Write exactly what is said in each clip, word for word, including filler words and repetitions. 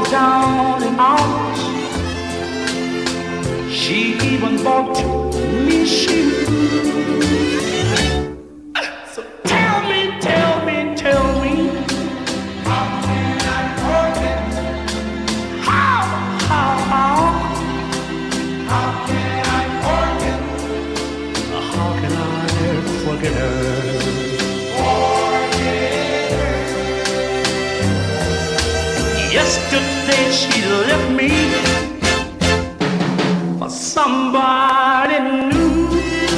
down in arms. She even bought me shoes. So tell me, tell me, tell me, how can I forget? How, how, how? How can I forget? How can I forget her? Forget her. Yesterday she left me for somebody new.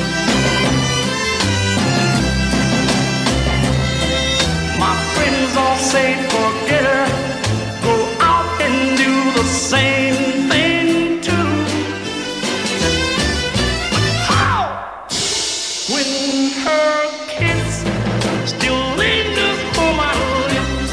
My friends all say forget her, go out and do the same thing too. How? When her kiss still lingers on my lips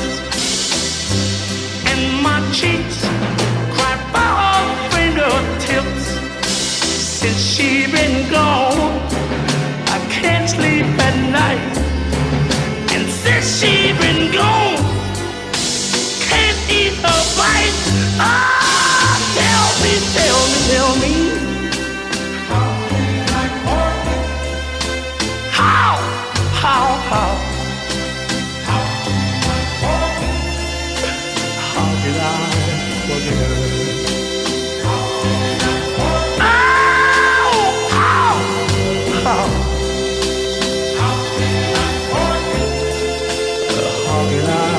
and my cheeks cry by her fingertips. Since she been gone, I can't sleep at night. And since she been gone, can't eat a bite. Ah, tell me, tell me, tell me, how can I forget? How, how, how? How can I forget? How can I forget her? How can I